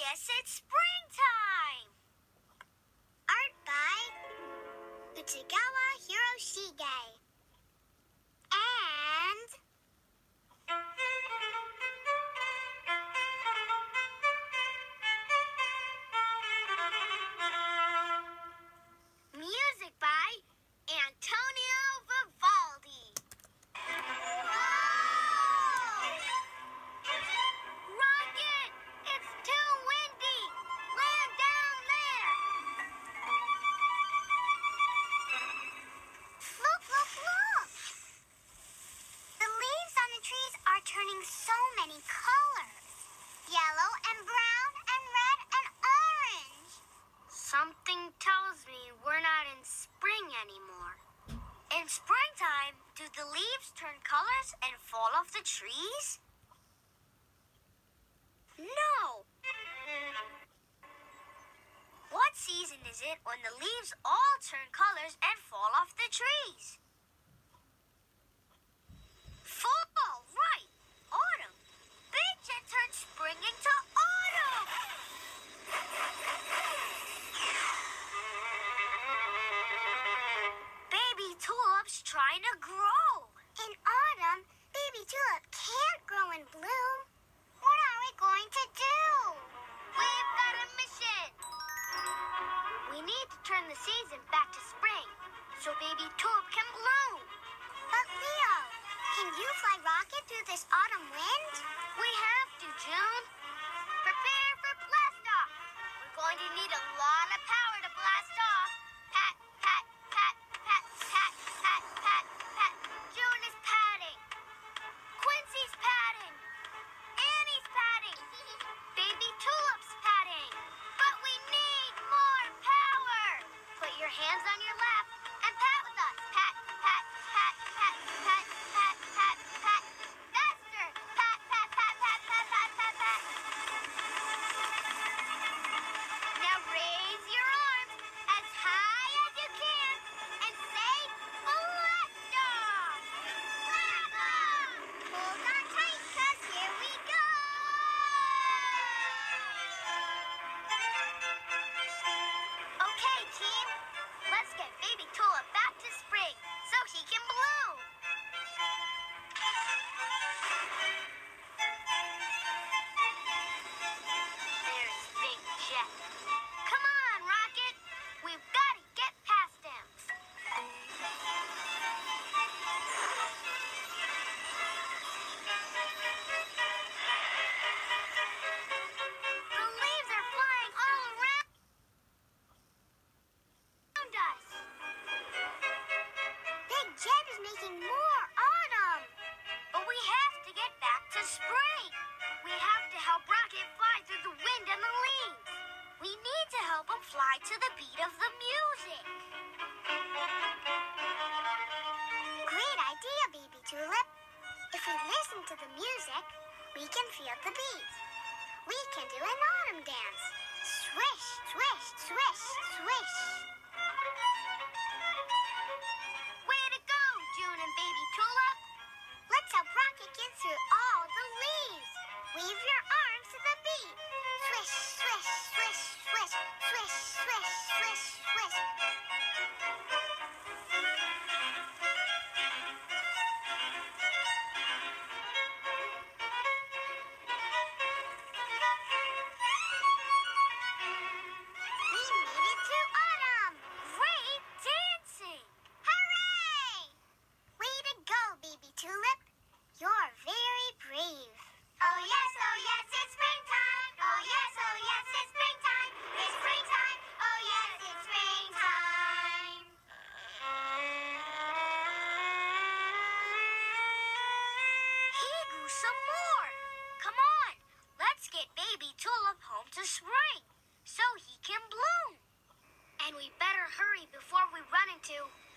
yes, it's springtime! Art by Utagawa Hiroshige. And... music by Antonio Vivaldi. Rocket! It's too windy! Land down there! Look, look, look! The leaves on the trees are turning so many colors. Yellow and brown and red and orange. Something tells me we're not in spring anymore. In springtime, do the leaves turn colors and fall off the trees? No! What season is it when the leaves all turn colors and fall off the trees? Fall, right! Autumn! Big Jet turned spring into autumn! Baby tulips trying to grow. In autumn, baby tulip can't grow and bloom. What are we going to do? We've got a mission. We need to turn the season back to spring so baby tulip can bloom. But Leo, can you fly rocket through this autumn wind? We have to, June. Prepare for blast off. We're going to need a lot of power to blast off. Pat, pat, pat, pat, pat, pat, pat, pat. June is patting. Quincy's patting. Annie's patting. Baby tulip's patting. But we need more power. Put your hands on your lap and pat with us. Pat, pat, pat, pat, pat, pat, pat, pat. Faster. Pat, pat, pat, pat, pat, pat, pat, pat. Now raise your arms as high as you can and say blast off. Blast off. Hold on tight, 'cause here we go. Okay, team. Let's get baby tulip back to spring so he can bloom. There's Big Jet. Come on, Rocket. We've got to get past him. The leaves are flying all around us. Big Jet is making more autumn. But we have to get back to spring. We have to help Rocket fly through the wind and the leaves. We need to help him fly to the beat of the music. Great idea, Baby Tulip. If we listen to the music, we can feel the beat. We can do an autumn dance. Swish, swish, swish, swish. Way to go, June and Baby Tulip. Let's help Rocket get through all the leaves. Wave your arms to the beat. Swish, swish, swish, swish, swish, swish, swish, swish. We made it to autumn. Great dancing. Hooray! Way to go, Baby Tulip. You're very brave. Oh yes, it's springtime. Oh yes, it's springtime. It's springtime. Oh yes, it's springtime. He grew some more. Come on, let's get Baby Tulip home to spring so he can bloom. And we better hurry before we run into